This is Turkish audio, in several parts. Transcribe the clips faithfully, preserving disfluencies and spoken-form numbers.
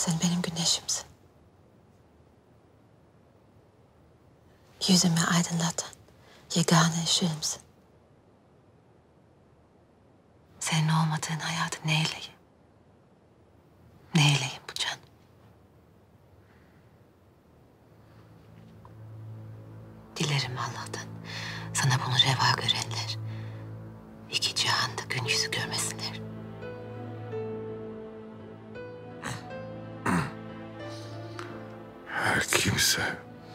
Sen benim güneşimsin. Yüzümü aydınlatan yegane ışığımsın. Senin olmadığın hayatı neyleyim? Neyleyim bu can? Dilerim Allah'tan sana bunu reva görenler iki cihanda gün yüzü görmesinler. Her kimse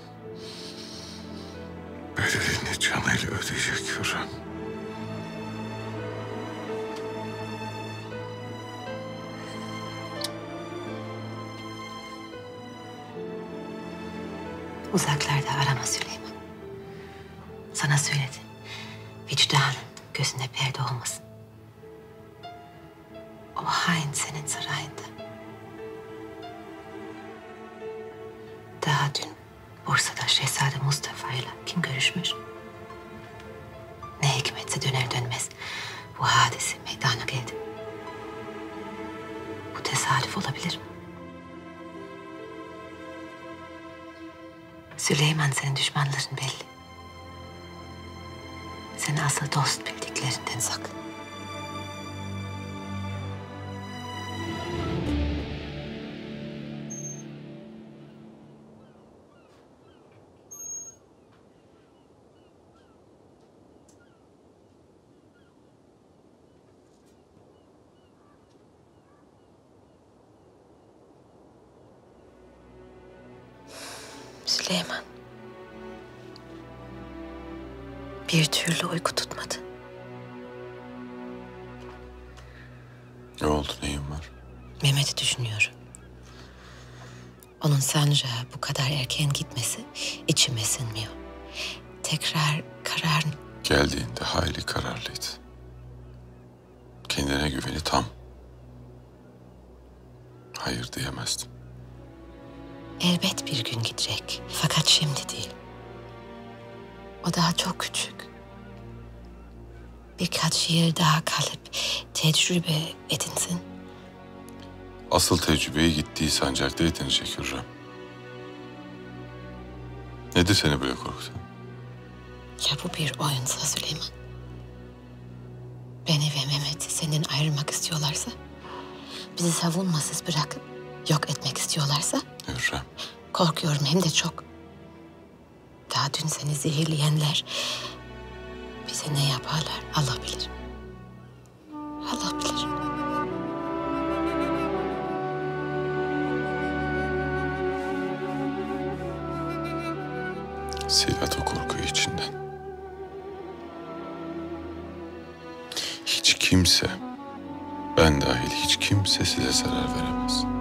bedelini canıyla ödeyecek Hürrem. Uzaklarda arama Süleyman. Sana söyledim. Vicdanın gözüne perde olmasın. O hain senin sarayında. Daha dün Bursa'da Şehzade Mustafa ile kim görüşmüş? Ne hikmetse döner dönmez bu hadise meydana geldi. Bu tesadüf olabilir mi? Süleyman, senin düşmanların belli. Seni asıl dost bildiklerinden sakın. Süleyman. Bir türlü uyku tutmadı. Ne oldu, neyin var? Mehmet'i düşünüyorum. Onun Sancağa bu kadar erken gitmesi içime sinmiyor. Tekrar karar... Geldiğinde hayli kararlıydı. Kendine güveni tam. Hayır diyemezdim. Elbet bir gün gidecek. Fakat şimdi değil. O daha çok küçük. Birkaç yıl daha kalıp tecrübe edinsin. Asıl tecrübeyi gittiği sancakta edinecek Hürrem. Nedir seni böyle korkutan? Ya bu bir oyunsa Süleyman? Beni ve Mehmet'i senden ayırmak istiyorlarsa? Bizi savunmasız bırakıp yok etmek istiyorlarsa? Hürrem. Korkuyorum hem de çok. Daha dün seni zehirleyenler bize ne yaparlar Allah bilir. Allah bilir. Sil at o korkuyu içinden. Hiç kimse, ben dahil hiç kimse size zarar veremez.